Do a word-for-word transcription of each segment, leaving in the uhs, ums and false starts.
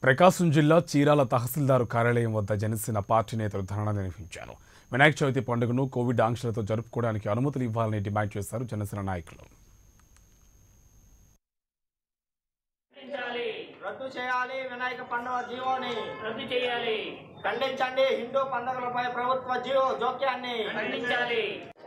ప్రకాశం జిల్లా చీరాల తహసీల్దారు కార్యాలయం వద్ద జనసేన పార్టీ నేతలు ధర్నా నిర్వహించారు. వినాయక చవితి పండుగను కోవిడ్ ఆంక్షలతో జరుపుకోవడానికి అనుమతులు ఇవ్వాలని డిమాండ్ చేశారు జనసేన నాయకులు. రద్దు చేయాలి, వినాయక పండుగ జీవోని రద్దు చేయాలి, ఖండించండి హిందూ పండుగలపై ప్రభుత్వ జీవో జోక్యాన్ని ఖండించాలి.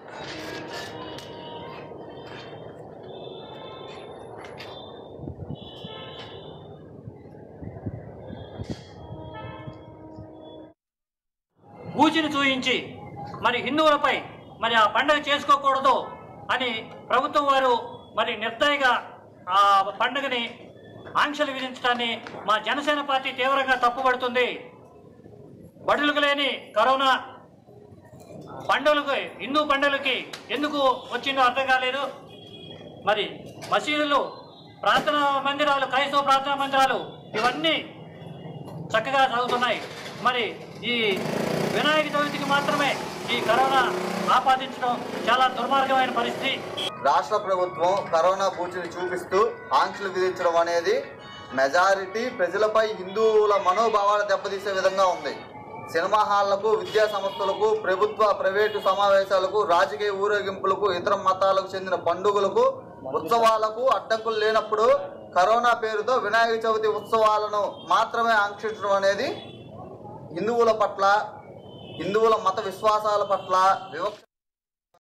పూజను చూయించి మరి హిందువులపై మరి ఆ పండుగ చేసుకోకూడదు అని ప్రభుత్వం వారు మరి నిర్దయగా ఆ పండుగని ఆంక్షలు విధించడాన్ని మా జనసేన పార్టీ తీవ్రంగా తప్పుపడుతుంది. బడులకు లేని కరోనా పండుగలకు హిందూ పండుగలకి ఎందుకు వచ్చిందో అర్థం కాలేదు. మరి మసీదులు, ప్రార్థనా మందిరాలు, క్రైస్తవ ప్రార్థనా మందిరాలు ఇవన్నీ చక్కగా సాగుతున్నాయి. మరి ఈ వినాయక చవితికి మాత్రమే ఈ కరోనా ఆపాదించడం చాలా దుర్మార్గమైన పరిస్థితి. రాష్ట్ర ప్రభుత్వం కరోనా పూచిని చూపిస్తూ ఆంక్షలు విధించడం అనేది మెజారిటీ ప్రజలపై హిందువుల మనోభావాలు దెబ్బతీసే విధంగా ఉంది. సినిమా హాళ్లకు, విద్యా సంస్థలకు, ప్రభుత్వ ప్రైవేటు సమావేశాలకు, రాజకీయ ఊరేగింపులకు, ఇతర మతాలకు చెందిన పండుగలకు, ఉత్సవాలకు అడ్డంకులు లేనప్పుడు కరోనా పేరుతో వినాయక చవితి ఉత్సవాలను మాత్రమే ఆంక్షించడం అనేది హిందువుల పట్ల, హిందువుల మత విశ్వాసాల పట్ల వివక్ష